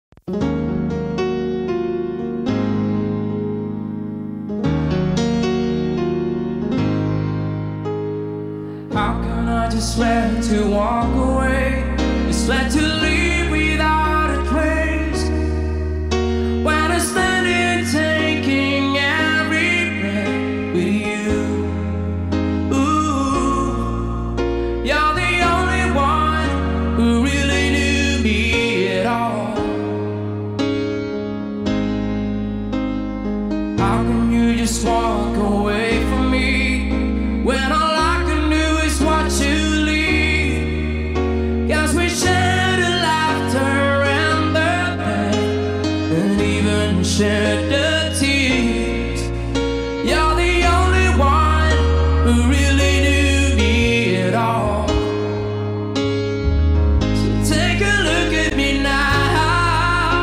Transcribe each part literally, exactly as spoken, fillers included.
How can I just let to walk away, just let to leave without a trace, when I stand here taking every breath with you? Ooh, you're the only one who really knew me at all. How can you just walk away from me when all I can do is watch you leave? 'Cause we shared the laughter and the pain, and even shared the tears. You're the only one who really knew me at all. So take a look at me now.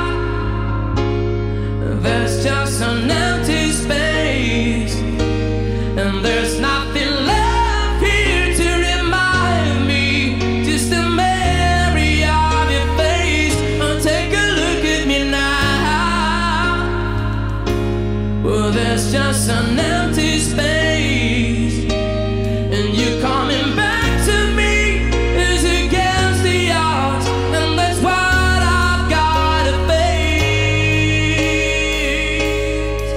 There's just an empty space, and there's nothing left here to remind me, just a memory of your face. Oh, take a look at me now. Well, there's just an empty space, and you coming back to me is against the odds, and that's what I've gotta face.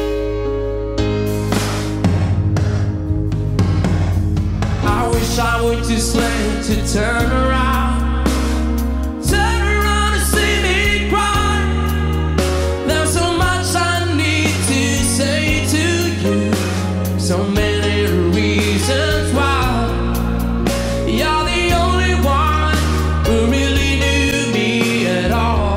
I wish I would just let you turn around, turn around and see me cry. There's so much I need to say to you, so many reasons why. You're the only one who really knew me at all.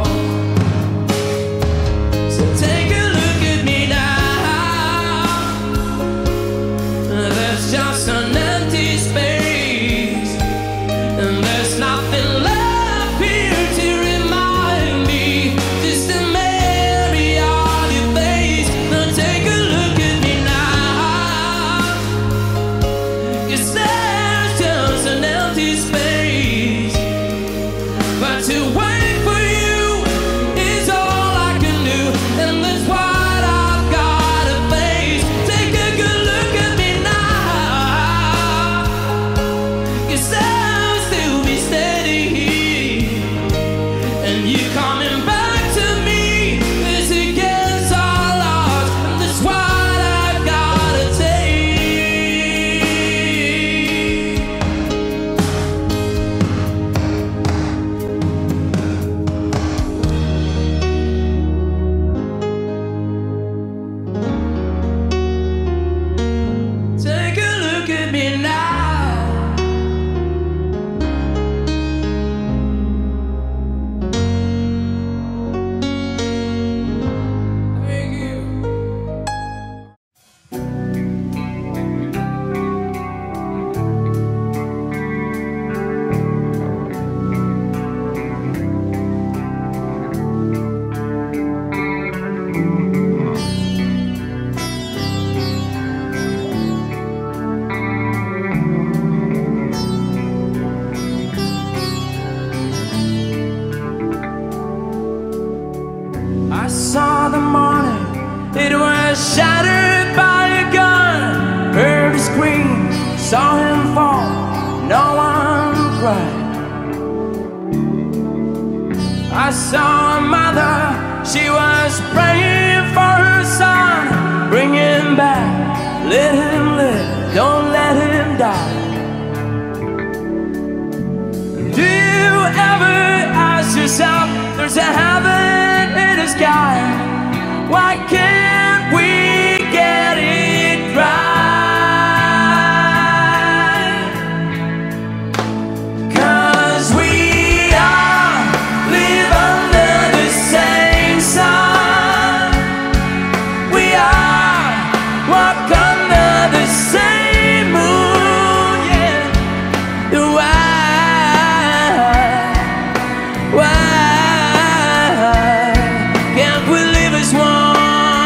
So take a look at me now. There's just an empty space, and there's nothing left here to remind me, just a memory of your face. Now take a look at me now. 'Cause there's just an empty space, but to wait for you is all I can do, and that's what I've gotta face. Take a good look at me now, 'cause I'll still be standing here, and you coming back to me is against all odds, and that's what I've gotta take. Take a look at me now. Thank you. I saw the morning, it was shattered by a gun. Heard his scream, saw him fall, no one cried. I saw a mother, she was praying for her son. Bring him back, let him live, don't let him die. Do you ever ask yourself, there's a heaven in the sky, why can't we get it right? 'Cause we all live under the same sun, we all walk under the same moon, yeah. Why, why can't we live as one?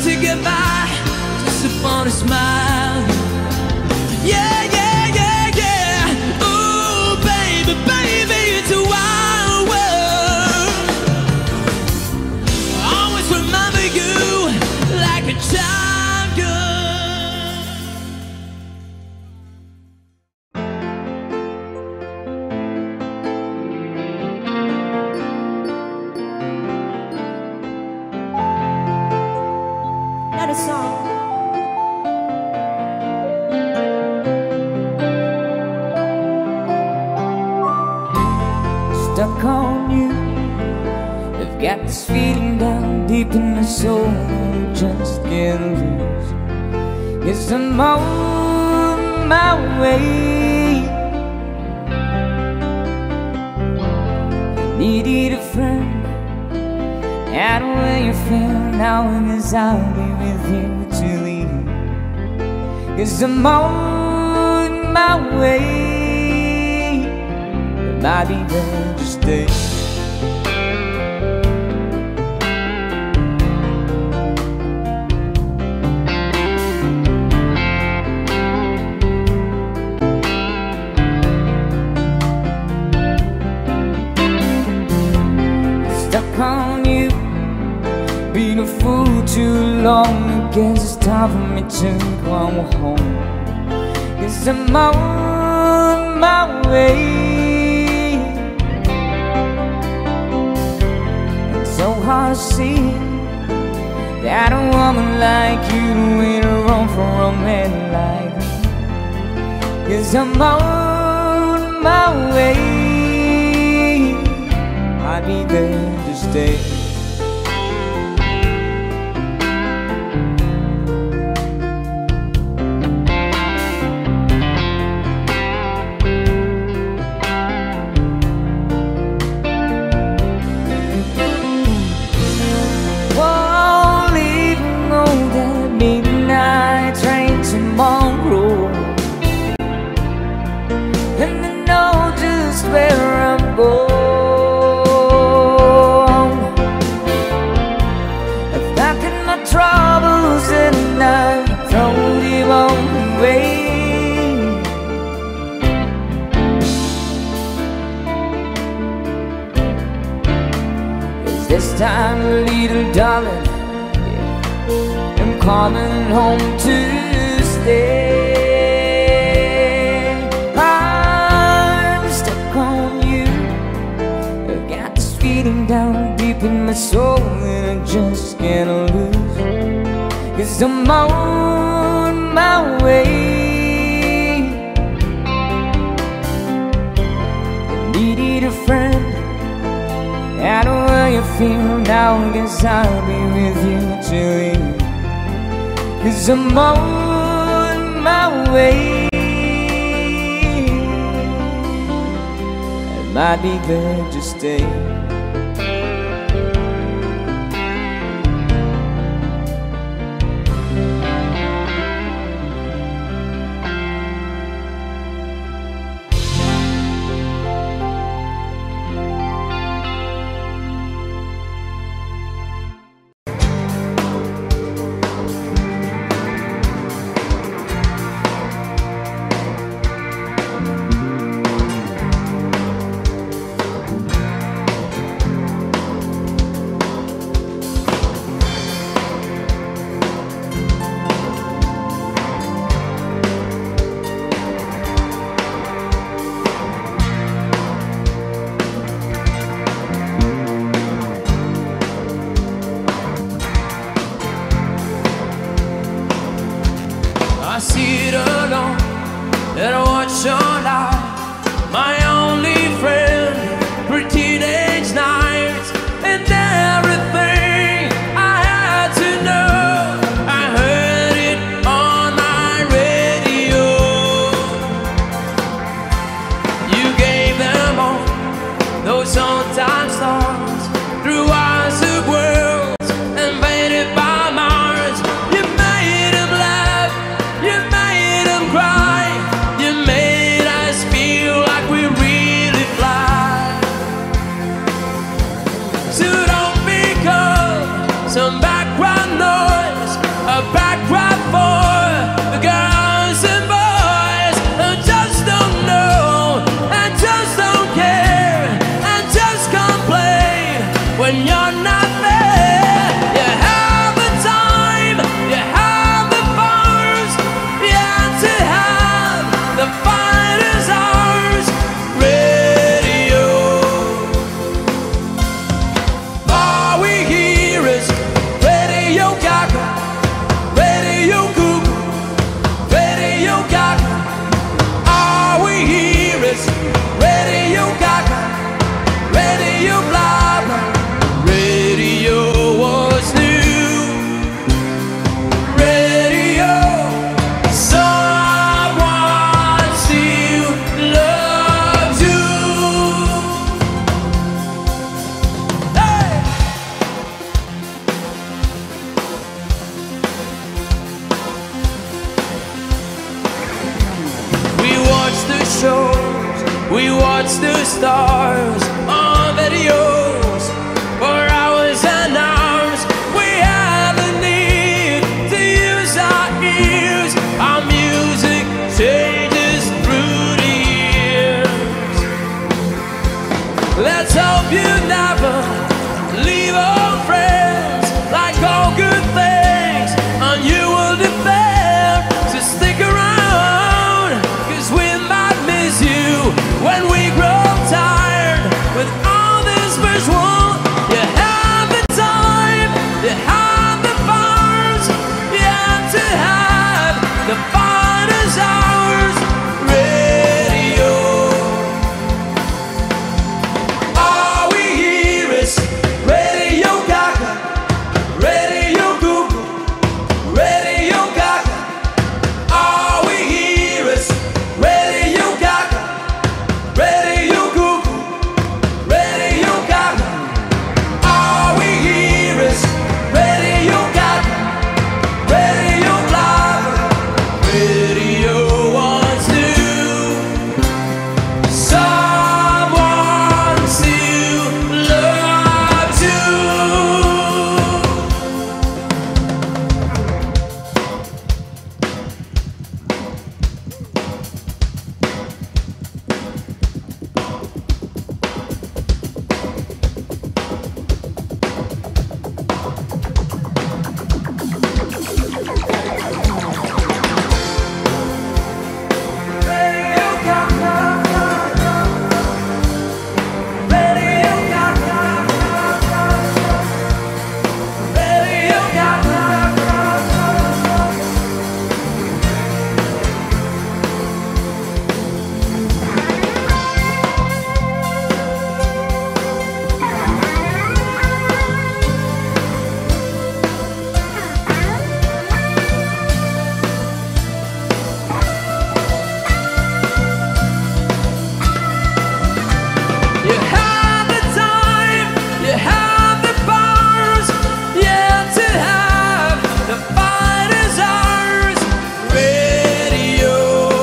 to get by just upon a smile. Yeah, yeah, yeah, yeah. Ooh, baby, baby, it's a wild world. Always remember you like a child girl. Another song. Stuck on you. I've got this feeling down deep in my soul, just can't lose. Yes, I'm on my way. I needed a friend, and when you feel now, I guess I'll be with you till the end. 'Cause I'm on my way. Might be there to stay. Stuck on you, been a fool too long. I guess it's time for me to go home. 'Cause I'm on my way. So hard to see that a woman like you ain't wrong for a man like me. 'Cause I'm on my way. I'll be there to stay. Tomorrow, and I know just where I'm going. I've packed my troubles and I've thrown them all away. 'Cause this time, little darling, I'm coming home to stay. I'm stuck on you. I've got this feeling down deep in my soul, and I just can't lose. 'Cause I'm on my way. I needed a friend, and where you feel now, I guess I'll be with you till the end. 'Cause I'm on my way. I might be there to stay. I sit alone and I watch your light, my only friend for teenage nights, and everything I had to know, I heard it on my radio. You gave them all those old time stars through eyes of worlds invaded by Mars. You made them laugh, you made them cry, you made us feel like we watch the stars on videos for hours and hours. We have the need to use our ears. Our music changes through the years. Let's hope you never leave our friends. Like all good things, and you will depend to stick around, 'cause we might miss you when we grow tired with all this visual. You have the time, you have the bars, you have to have the finest hours. Radio. All we hear is Radio Gaga, Radio Google, Radio Gaga. All we hear is Radio Gaga, Radio Google, Radio Gaga. All we hear is Radio Gaga, Radio Gaga. Radio wants to, someone to love you. Radio Gaga, Radio Gaga, Radio Gaga. You have the time, you have the bars, you have to have the finest hours. Radio.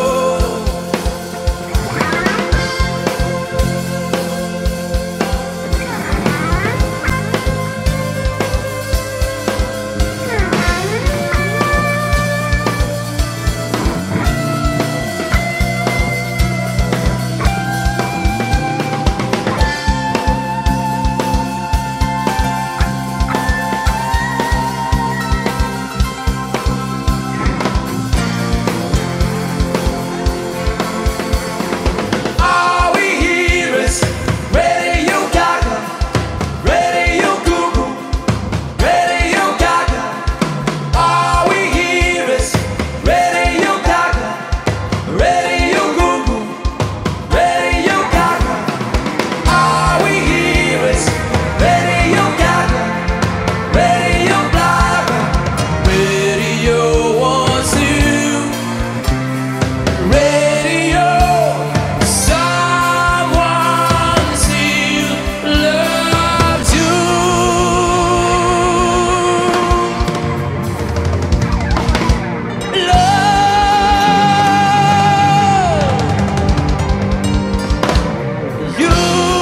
All we hear is Radio Gaga, Radio Google, Radio Gaga. All we hear is Radio Gaga, Radio Google, Radio Gaga. All we hear is Radio Gaga, Radio Gaga. Radio wants to, radio, someone to love you. Love you.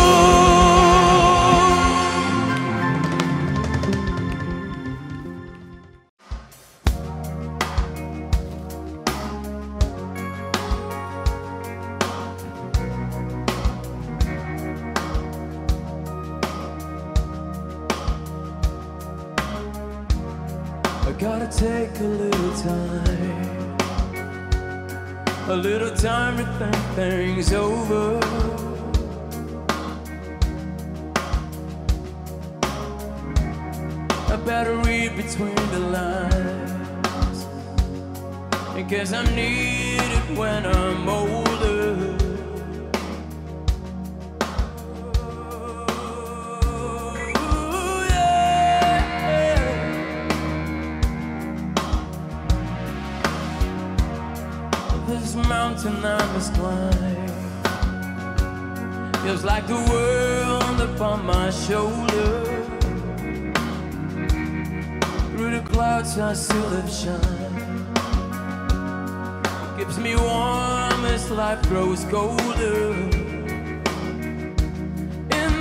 I gotta take a little time, a little time to think things over. I better read between the lines, in case I need it when I'm older. Ooh, yeah. This mountain I must climb feels like the world upon my shoulder. Through the clouds I still have shine, keeps me warm as life grows colder.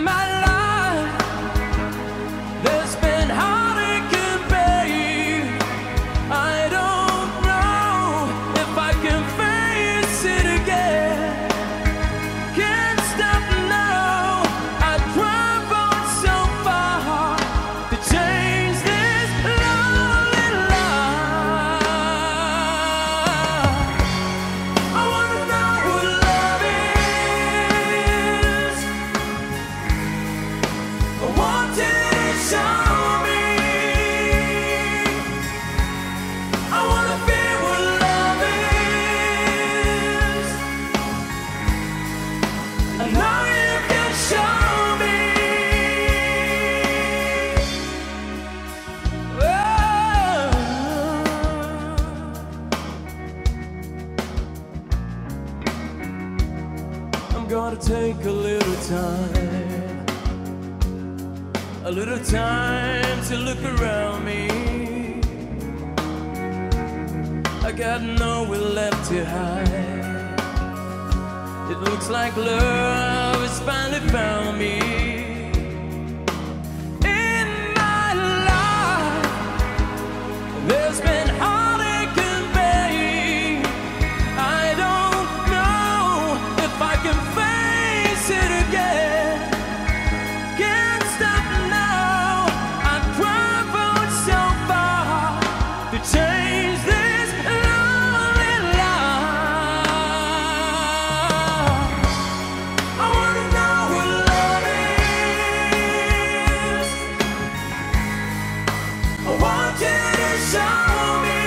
my life, there's been heartache and pain. I don't know if I can face it again. Can't stop now. I traveled so far to change this lonely life. I wanna know what love is. I want you to show me. I wanna feel what love is. I know you can show me. Oh. I'm gonna take a little time, a little time to look around me. I got nowhere left to hide. It looks like love has finally found me. In my life, there's been heartache and pain. I don't know if I can face it again. Can't stop now. I've traveled so far to change this lonely life. I wanna know what love is. I want you to show me.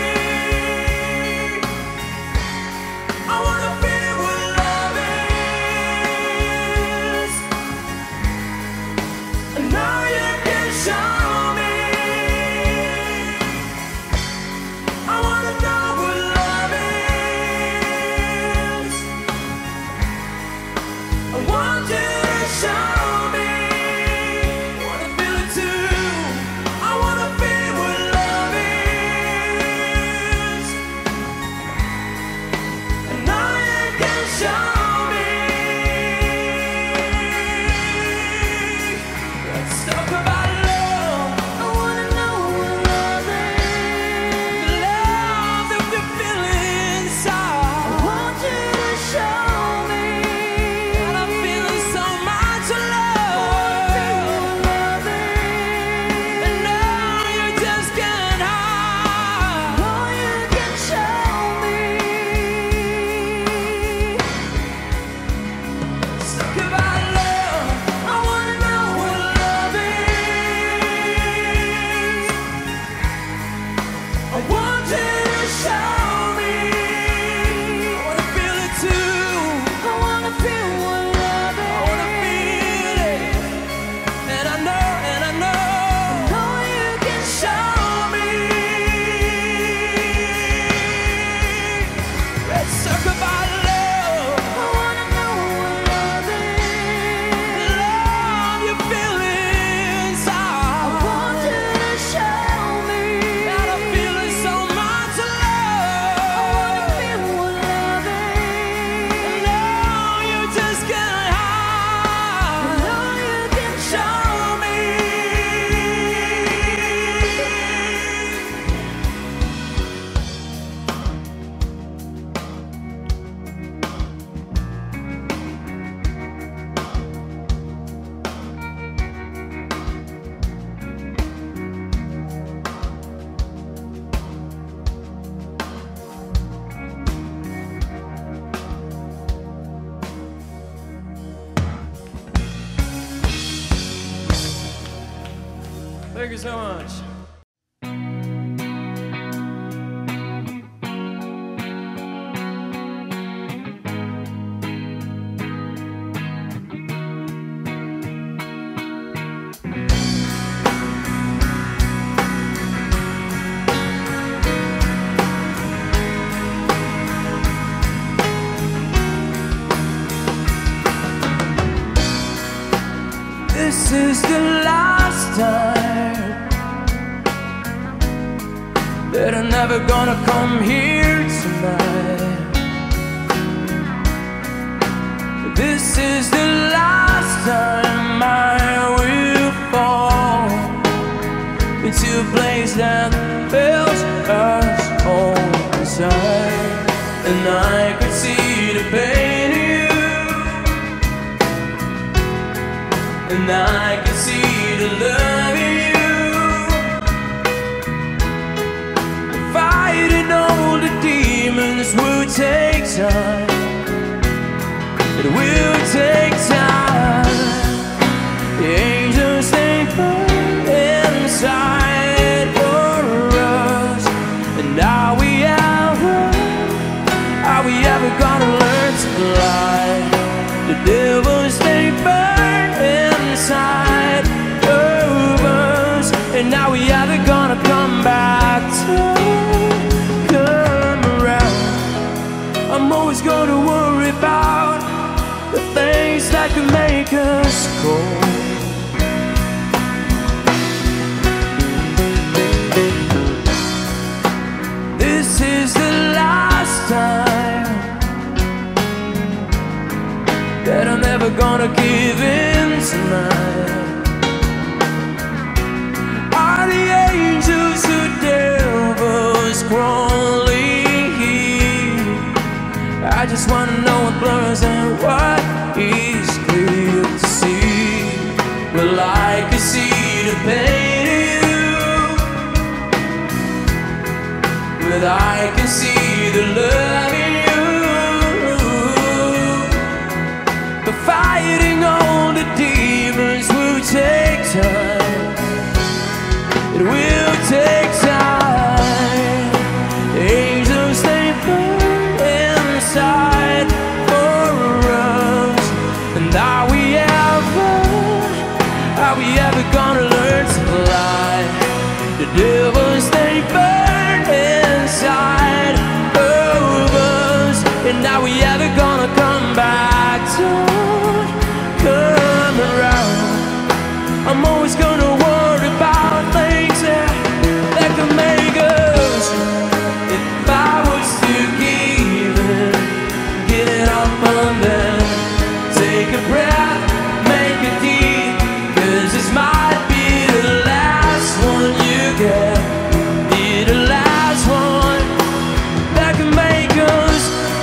I wanna feel what love is. I know you can show me. I wanna know what love is. I want you to show me. I wanna feel it too. I wanna feel what love is. I know you can show me. Let's talk about love. I wanna know what love is. The love that we feel inside. I want you to show me. And I'm feeling so much love. Love is. And now you just can't hide. Oh, you can show me. Let's talk about love. I wanna know what love is. I want you to show me. I wanna feel it too. I wanna feel what love is. I wanna feel it. And I know, and I know. I know you can show me. Let's talk about love. I wanna know what love is. The love you feel inside. I want you to show me. And I'm feeling so much love. I wanna feel what love is. And now you just can't hide. I know you can show me. Thank you so much. This is the last time that I'm never gonna come here tonight. This is the last time I place that fills us all inside. And I could see the pain in you, and I could see the love in you. Fighting all the demons will take time. It will take time. The angels, they burn inside for us. And are we ever, are we ever gonna learn to fly? The devils, they burn inside of us. And are we ever gonna come back to come around? I'm always gonna worry about the things that can make us cold. This is the last time that I'm ever gonna give in tonight. Are the angels or devils crawling here? I just wanna know what blurs and what is clear to see. Well, I can see the pain in you, but I can see the love in you. But fighting all the demons will take time. It will take time. The angels, they burn inside for us. And are we ever, are we ever gonna learn to fly? The devils, they burn inside of us. And are we ever gonna come back to come around? I'm always gonna worry about things that, that can make us. If I was to give it, get it up on them, take a breath, make a deed, 'cause this might be the last one you get. Be the last one that can make us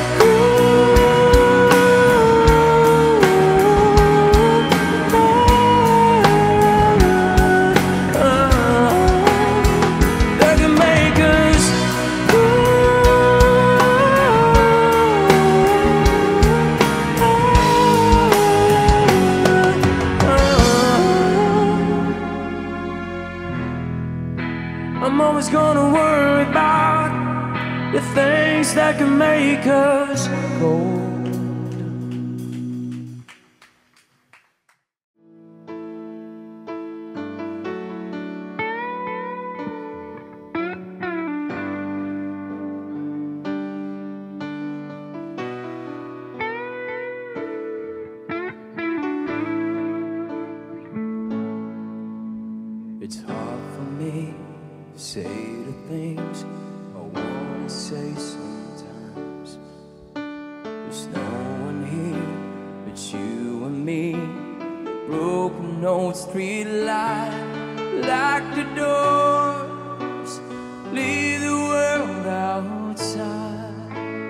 I'm always gonna worry about the things that can make us cold. It's hard for me to say the things I wanna say sometimes. There's no one here but you and me. Broken notes, street light, lock the doors, leave the world outside.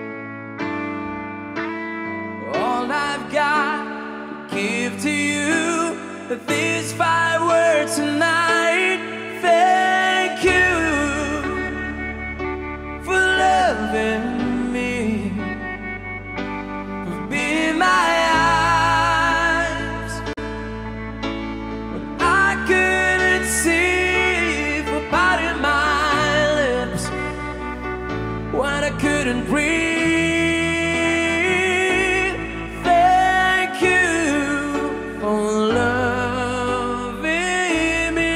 All I've got to give to you are these five words tonight. Thank you for loving me, for being my eyes when I couldn't see, for biting my lips when I couldn't breathe. Thank you for loving me.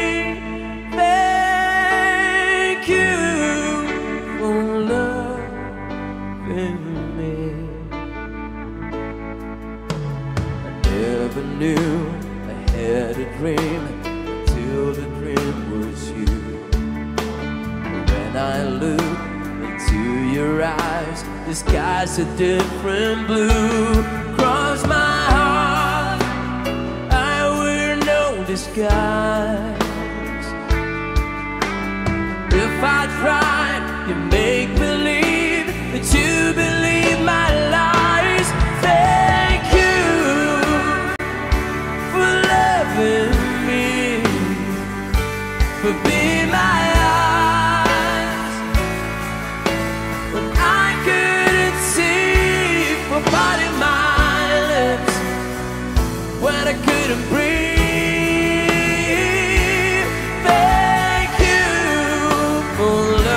Thank you for loving me. I never knew I had a dream until the dream was you. When I look into your eyes, the sky's a different blue. Cross my heart, I wear no disguise. If I tried, you make believe that you believe my lies. Thank you for loving me, for being my eyes when I couldn't see, for biting my lips when I couldn't breathe. Thank you for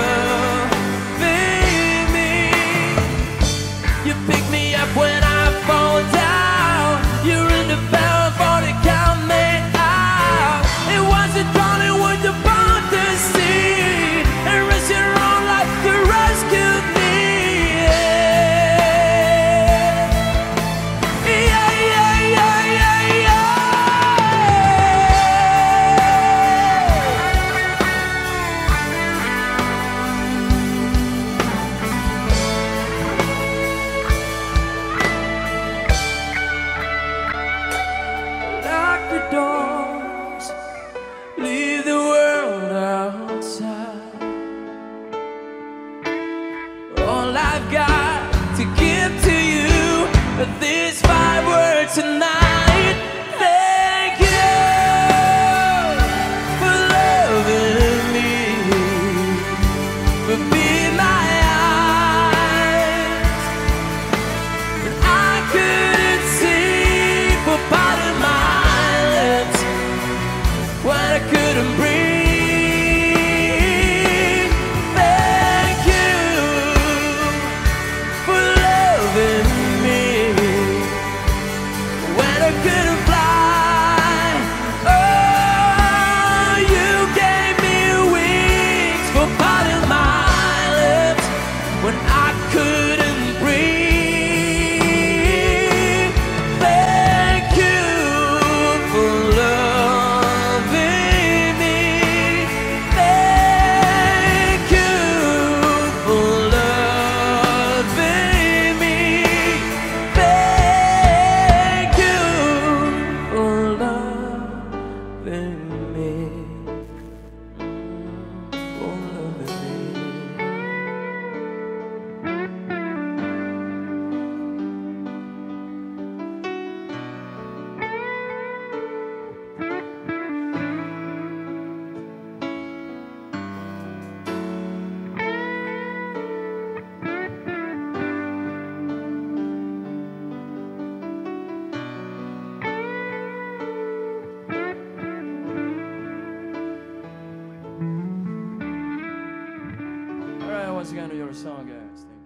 loving me. You pick me up when I fall down. You're in the barrel for the count me out. It wasn't drawn, it was about the sea, and risk your own life to rescue me. Yeah, yeah, yeah, yeah, yeah. Lock the doors, leave the world outside. All I've got to give to you are these five words tonight. Thank you for loving me, for being my eyes when I couldn't see, for biting my lips when I couldn't breathe. Thank you for loving me when I couldn't fly. Oh, you gave me wings for biting my lips when I couldn't breathe. Thank you for loving me. Thank you for loving me. Thank you for loving me. For loving me. All right, once again, your song, guys. Thank you.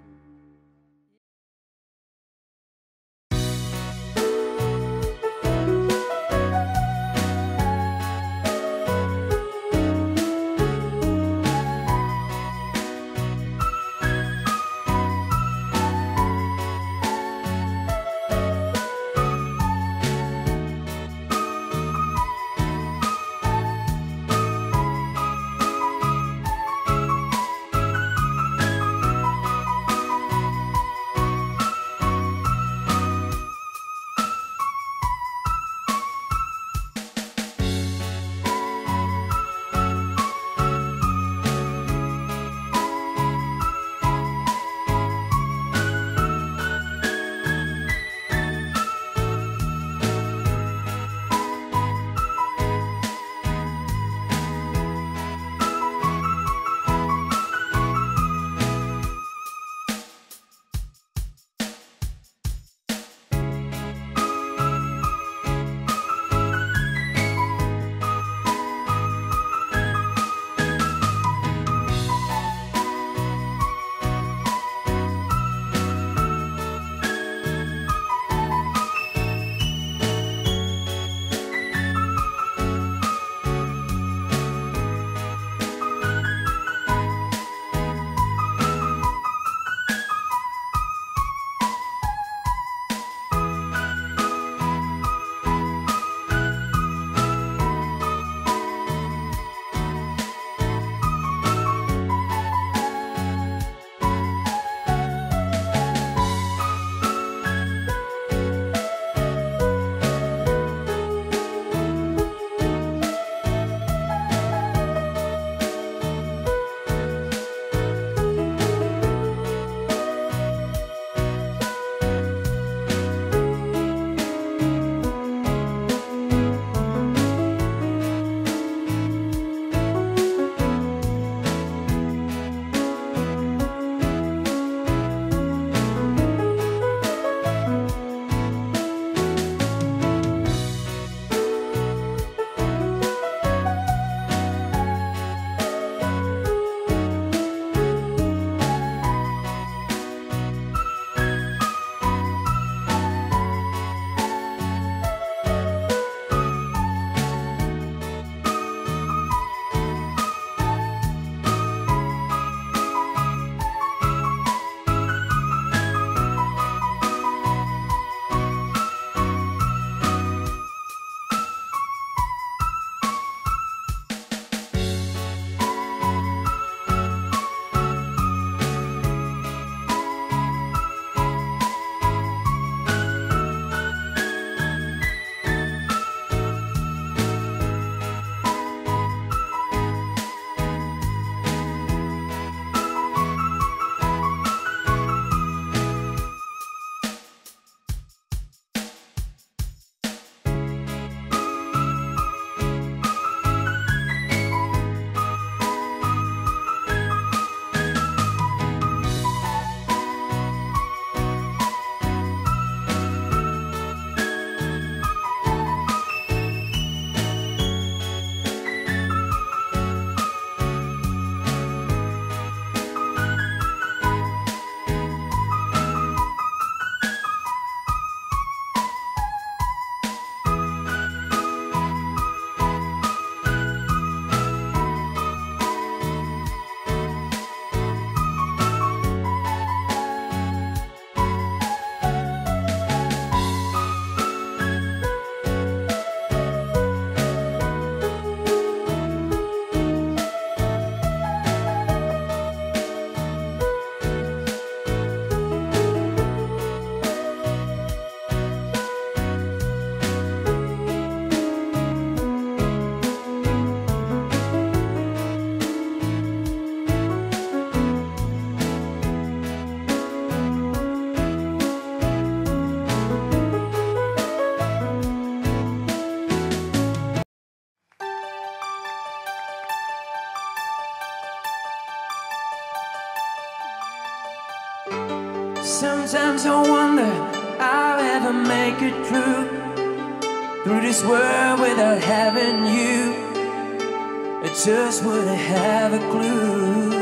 Sometimes I wonder I'll ever make it through Through this world without having you. I just wouldn't have a clue.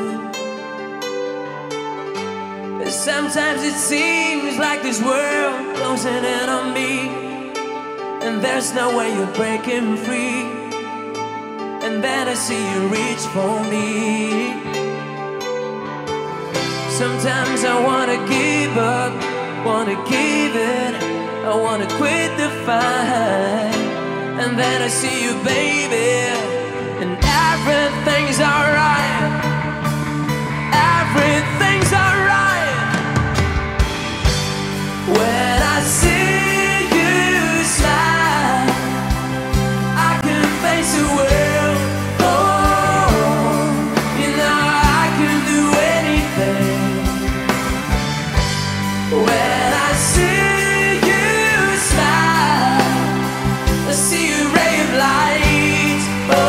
Sometimes it seems like this world closing in on me, and there's no way you're breaking free. And then I see you reach for me. Sometimes I wanna give up, wanna give it, I wanna quit the fight. And then I see you, baby, and everything's alright. Everything's alright. When I see you smile, I can face the world. Oh, you know I can do anything. When I see you smile, I see a ray of light.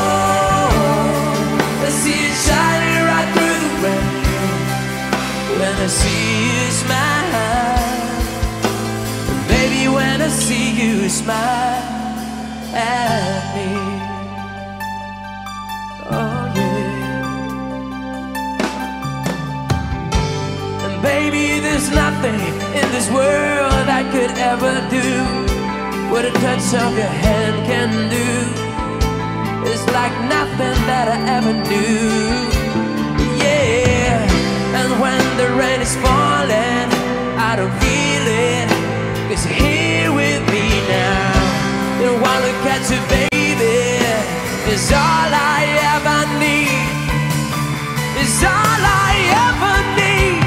Oh, I see it shining right through the rain. When I see you smile, baby, when I see you smile at me. Oh yeah. And baby, there's nothing in this world I could ever do what a touch of your hand can do. It's like nothing that I ever knew. Yeah. And when the rain is falling, I don't feel it, 'cause you're here with me now. You wanna catch it, baby, is all I ever need. Is all I ever need.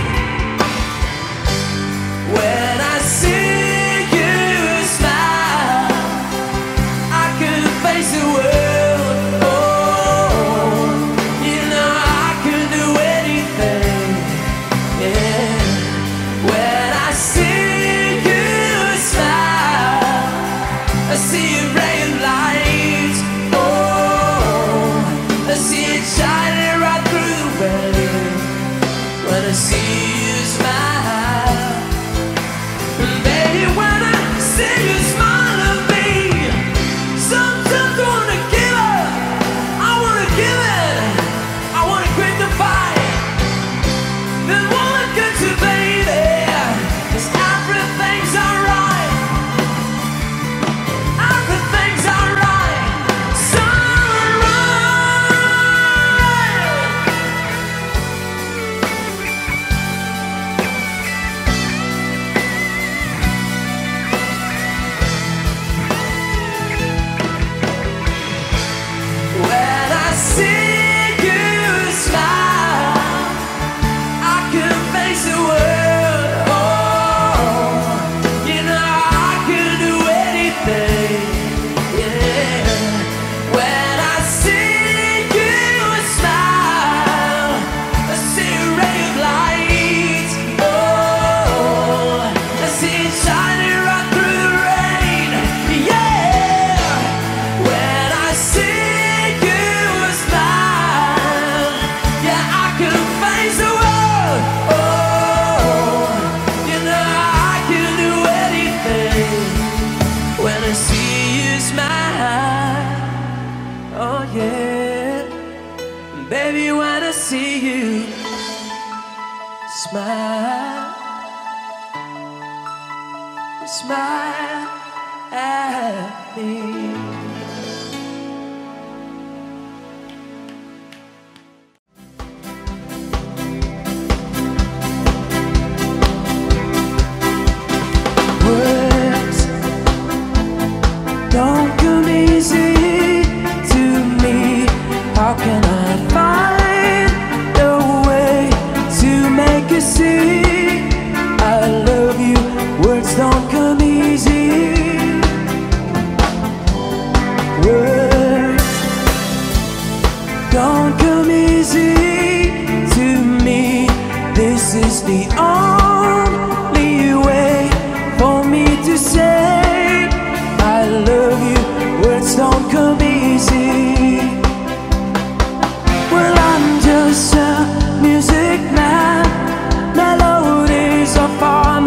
When I see you smile, I can face the world. Oh, you know I can do anything. Yeah. When I see you smile, I see a ray of light. Oh, I see it shining right through the rain. When I see you smile, baby, when I see you smile at me, sometimes I wanna give up, I wanna give it, I wanna quit the fight. Then wanna get you, baby, 'cause everything's alright. Everything's alright. It's alright. When I see you smile, I can face the world. Oh, you know I can do anything. Yeah. When I see you smile, I see a ray of light. Oh, I see it shining right through the rain. Yeah. When I see you smile, yeah, I can face the world. Oh, you know I can do anything. When I see you smile, oh yeah, baby, when I see you smile, smile at me. Words don't come easy to me. How can I find a way to make you see I love you? Words don't come easy. Words don't come easy to me. This is the only way for me to say I love you. Words don't come easy. Well, I'm just a music man. Melodies are far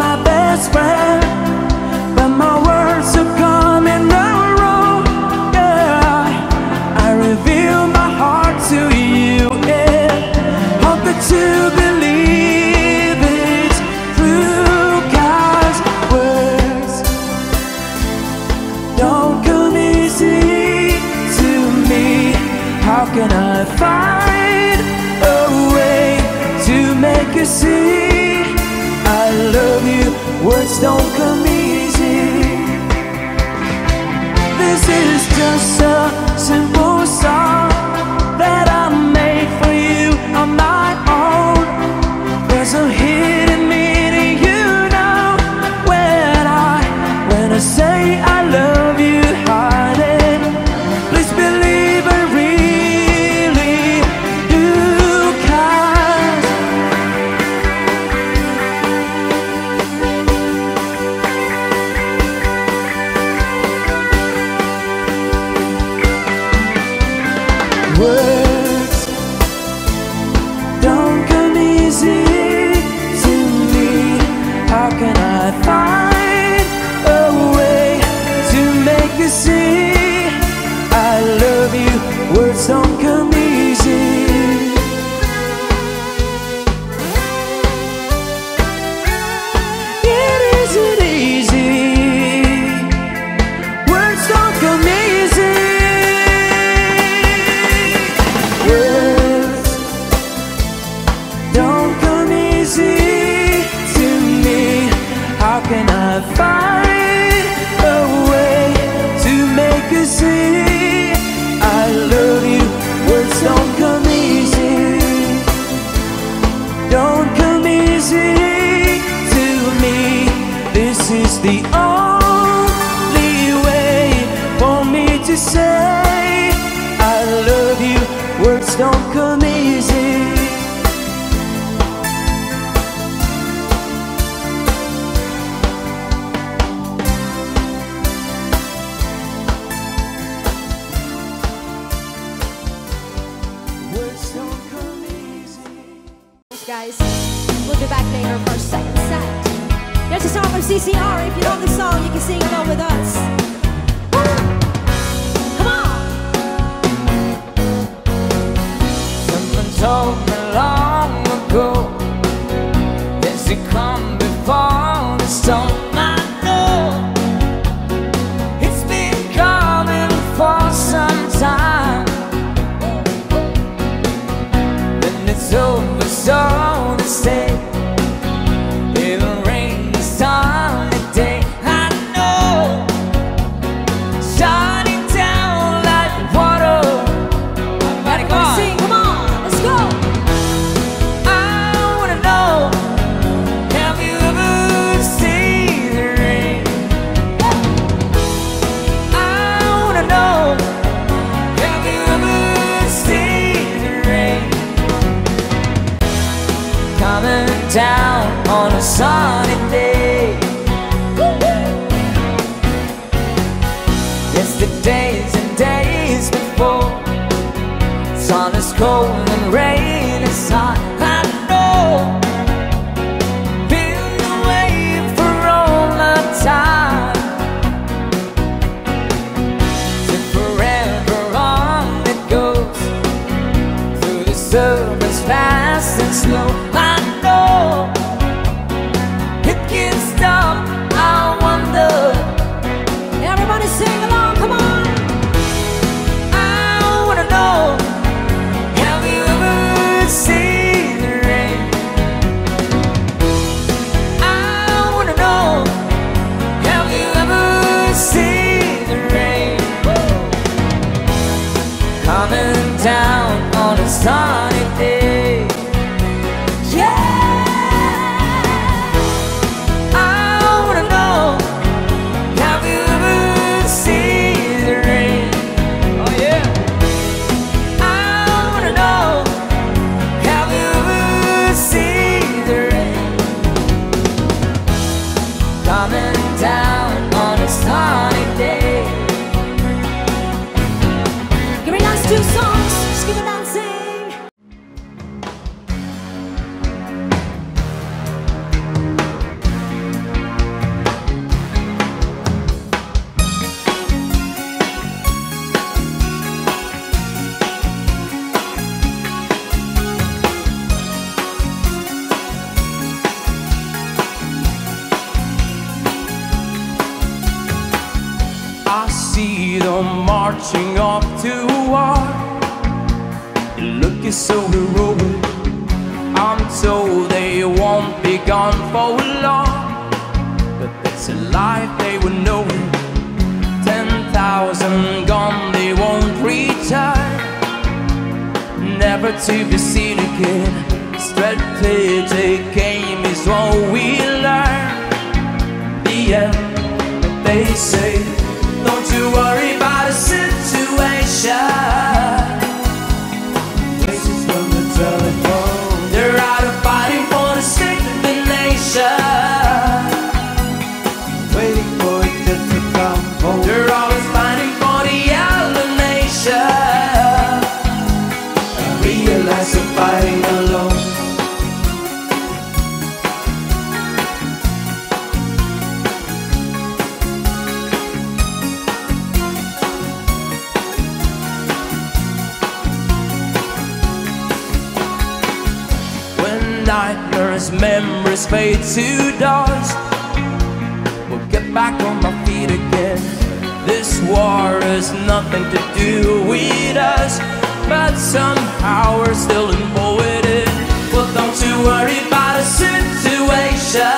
you see I love you. Words don't come easy. This is just a simple song that I made for you on my own. There's a hidden meaning, you know, when I, when I say I love you, hearted. Please believe I really do, 'cause words don't come easy to me. How can I find a way to make you see I love you? Words don't come easy. It isn't easy. Words don't come easy. Words don't come easy to me. How can I find a way to make you see I love you? Words don't come easy. Don't come easy to me. This is the only way for me to say I love you. Words don't come easy. Words don't come easy. Guys, we'll be back later for our second set. There's a song from C C R. If you know the song, you can sing along with us. Woo! Come on! Someone told me long ago, yes, you come before the storm. I know it's been coming for some time. Then it's over, so to stay. It'll rain this sunny day. I know, shining down like water. Everybody go on. Sing, come on, let's go! I wanna know, have you ever seen the rain? I wanna know, have you ever seen the rain? Coming down on a sunny day. Yesterdays and days before, sun is cold and rain is hot. I know, been away for all the time. So forever on it goes, through the surface fast and slow. I know, it can't stop, I wonder. Everybody sing along, come on! I wanna know, have you ever seen the rain? I wanna know, have you ever seen the rain? Coming down on a sunny day. Yeah! I wanna know, have you ever seen the rain? Oh yeah! I wanna know, have you ever seen the rain? Coming down on a sunny day. Give me last two songs, just keep it dancing. I see them marching off to war. You're looking so heroic. I'm told they gone for long, but it's a life they would know it. Ten thousand gone, they won't return, never to be seen again. Strategic game is what we learn. The end, they say, don't you worry about the situation. Faces from the telephone, they're out of fighting for the sake of the nation, waiting for it just to come home. They're always fighting for the other nation. I realize I'm fighting alone. Nightmares, memories fade to dust, we'll get back on my feet again. This war has nothing to do with us, but somehow we're still involved with it. Well, don't you worry about the situation.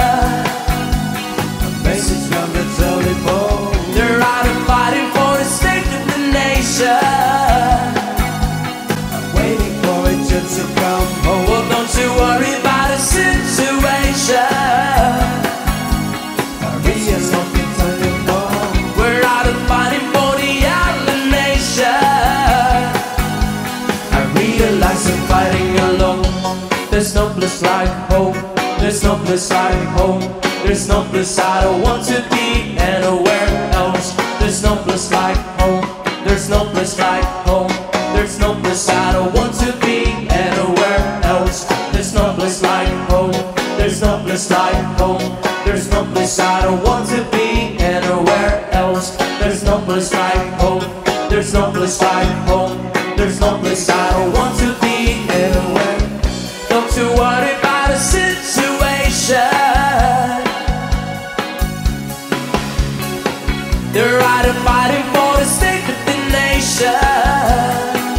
A message from the telephone, they're out of fighting for the sake of the nation. I'm waiting for it just to come home. Well, don't you worry about the situation. I realize something turning on. We're out of fighting for the other nation. I realize I'm fighting alone. There's no place like home. There's no place like home. There's no place I don't want to be anywhere else. There's no place like home. There's no place like home. There's no place I don't want to be anywhere else. There's no place like home. There's no place like home. There's no place I don't want to be anywhere else. There's no place like home. There's no place like home. There's no place I don't want to be anywhere. Don't you worry about the situation. They're out of fighting for the sake of the nation.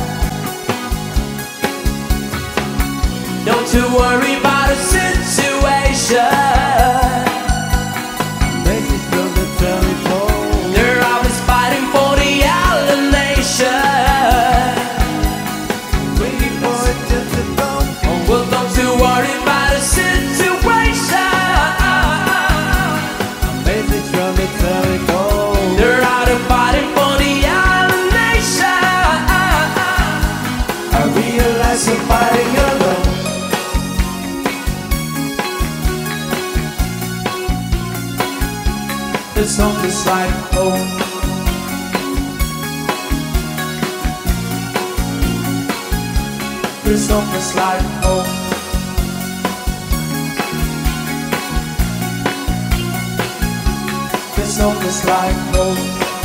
Don't you worry about the situation. Message from the telephone, they're always fighting for the other nation, waiting for it just to come home. Well, don't you worry about the situation. Message from the telephone, they're out of fighting for the other nation. I realize I'm fighting alone. There's no place like home. There's no place like home. There's no place like home.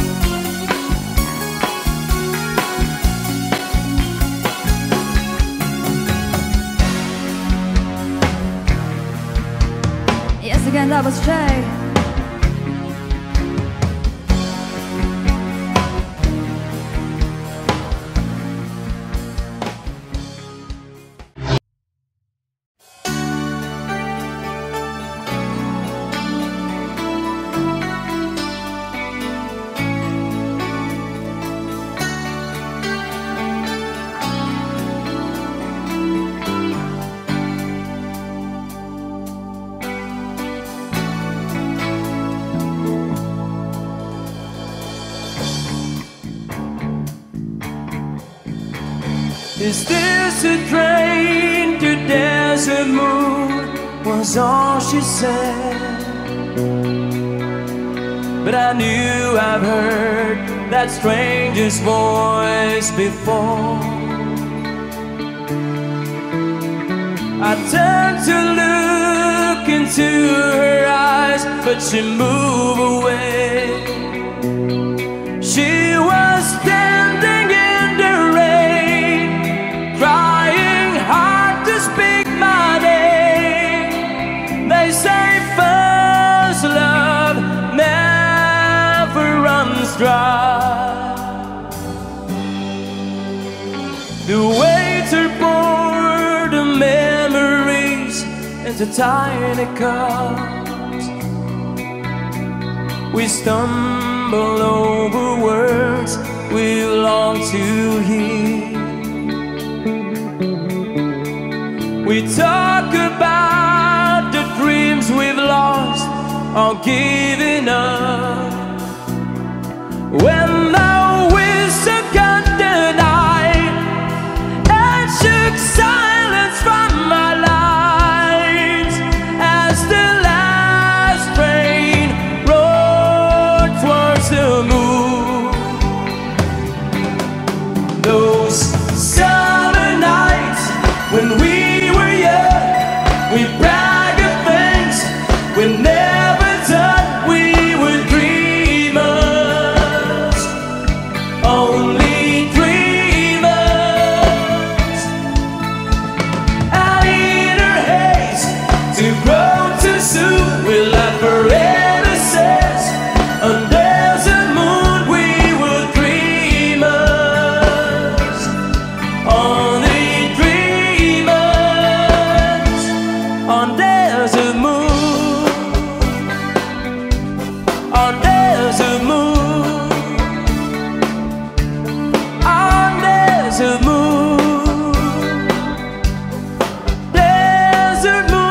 Yes, again, that was Jay. Is this a train to desert moon? Was all she said. But I knew I've heard that stranger's voice before. I turned to look into her eyes, but she moved away. She was standing in the rain, trying hard to speak my name. They say first love never runs dry. The waiter poured the memories into tiny cups. We stumble over words we long to hear. We talk about the dreams we've lost or given up. When the whistle cut the night and shook silence from our lives, as the last train roared towards the moon. Those summer nights when we were young, we brag of things we never done. We were dreamers, only dreamers. And in our haste to grow too soon, we left for innocence under the moon. We were dreamers, only dreamers. Under the moon, under the moon, under the moon, desert moon.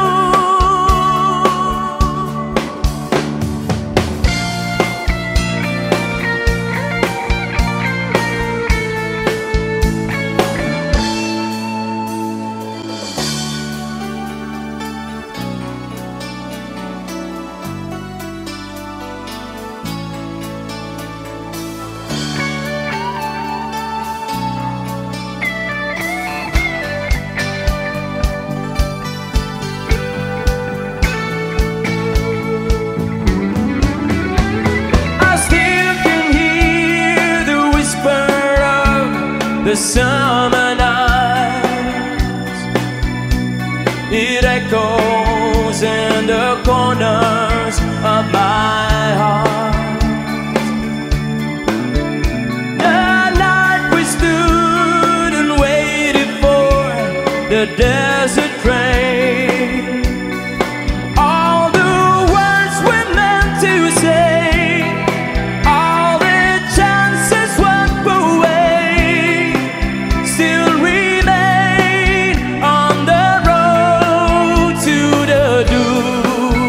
I still can hear the whisper of the summer nights. It echoes in the corners of my heart. The night we stood and waited for the desert train. All the words we meant to say, all the chances swept away, still remain on the road to the doom.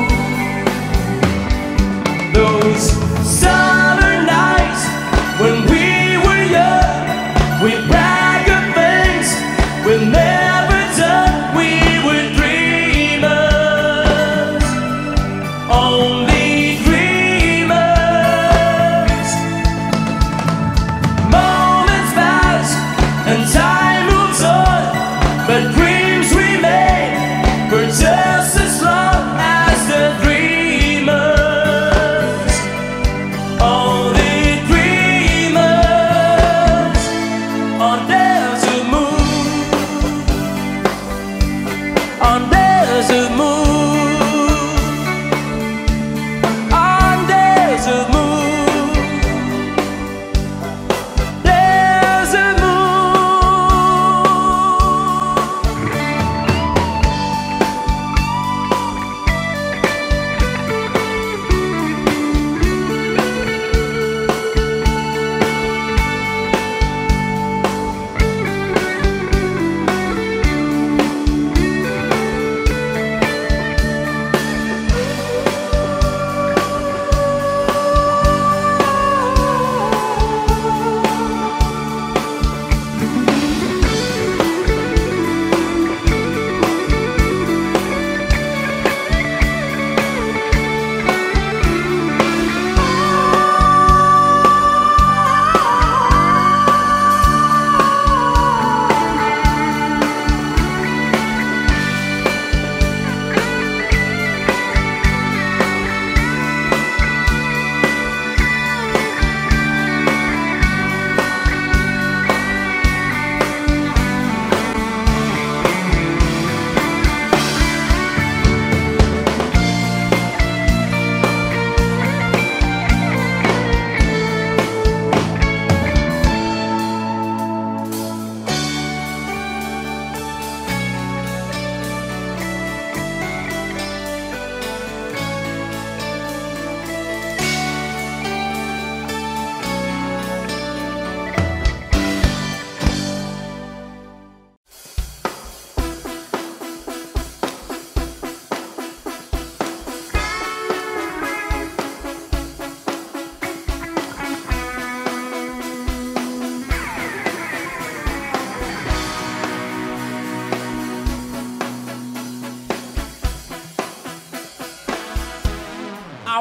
Those summer nights when we were young, we brag of things we never done. We were dreamers, only dreamers. Moments pass and time moves on, but dreams remain for just as long as the dreamers, only dreamers. On there's a moon, on there's a moon, on there's a moon, there's a moon.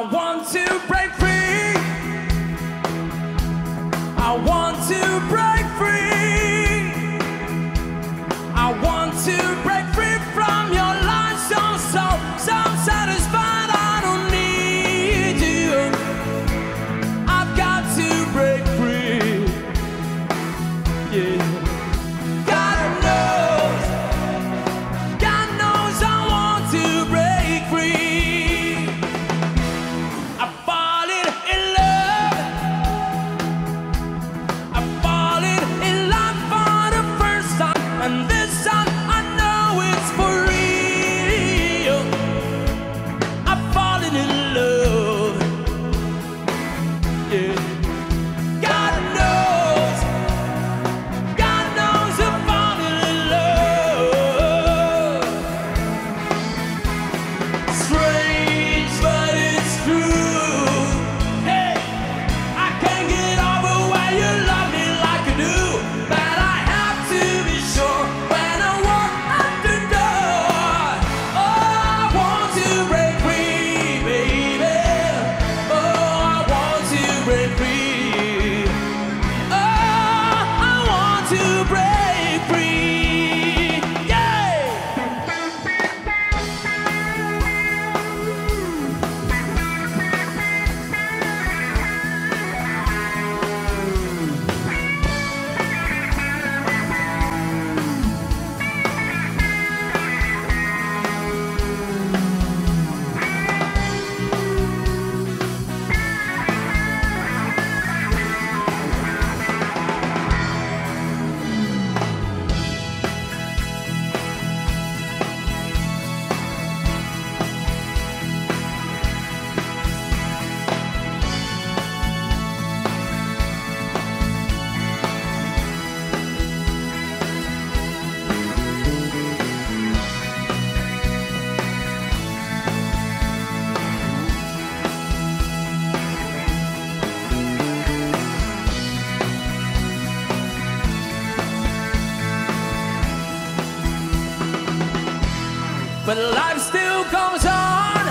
want to break free. I want to break free. I want to break free from your life. So, so, so satisfied. I don't need you. I've got to break free. Yeah. God knows, God knows I want to break free. I've fallen in love. I've fallen in love for the first time, and this time I know it's for real. I've fallen in love. Yeah. God knows, God knows I've fallen in love. Strange, but it's true. Hey, I can't get over why you love me like you do, but I have to be sure when I walk out the door. Oh, I want to break free, baby. Oh, I want to break free. Oh, I want to break free. Yeah. But life still goes on.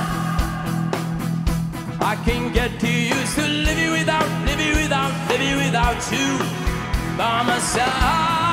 I can't get too used to living without, living without, living without you by my side.